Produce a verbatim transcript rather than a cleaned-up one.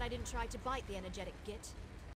glad I didn't try to bite the energetic git.